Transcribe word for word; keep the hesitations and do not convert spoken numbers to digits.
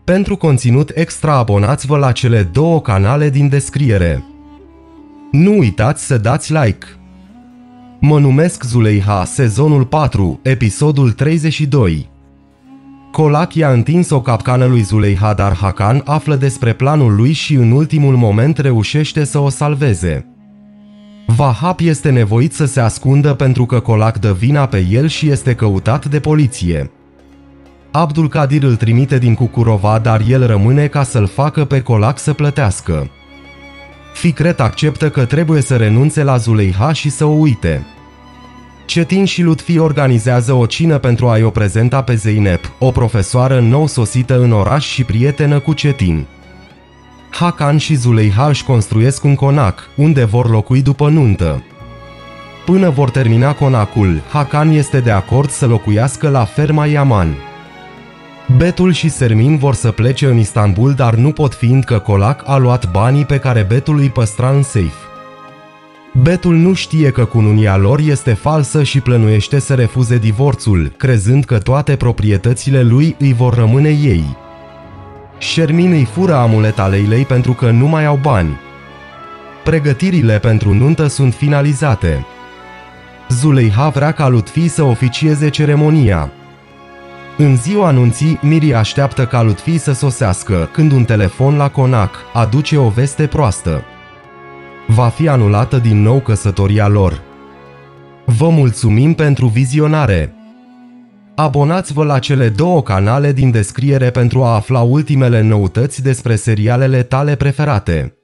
Pentru conținut extra abonați-vă la cele două canale din descriere. Nu uitați să dați like. Mă numesc Zuleiha, sezonul patru, episodul treizeci și doi. Colac i-a întins o capcană lui Zuleiha, dar Hakan află despre planul lui și în ultimul moment reușește să o salveze. Vahap este nevoit să se ascundă pentru că Colac dă vina pe el și este căutat de poliție. Abdulkadir îl trimite din Cucurova, dar el rămâne ca să-l facă pe Colac să plătească. Fikret acceptă că trebuie să renunțe la Zuleiha și să o uite. Cetin și Lutfi organizează o cină pentru a-i o prezenta pe Zeynep, o profesoară nou sosită în oraș și prietenă cu Cetin. Hakan și Zuleiha își construiesc un conac, unde vor locui după nuntă. Până vor termina conacul, Hakan este de acord să locuiască la ferma Yaman. Betul și Sermin vor să plece în Istanbul, dar nu pot fiindcă Colac a luat banii pe care Betul îi păstra în seif. Betul nu știe că cununia lor este falsă și plănuiește să refuze divorțul, crezând că toate proprietățile lui îi vor rămâne ei. Șermin îi fură amuleta Leilei pentru că nu mai au bani. Pregătirile pentru nuntă sunt finalizate. Zuleiha vrea ca Lutfi să oficieze ceremonia. În ziua anunții, Miri așteaptă ca Lutfi să sosească, când un telefon la conac aduce o veste proastă. Va fi anulată din nou căsătoria lor. Vă mulțumim pentru vizionare! Abonați-vă la cele două canale din descriere pentru a afla ultimele noutăți despre serialele tale preferate.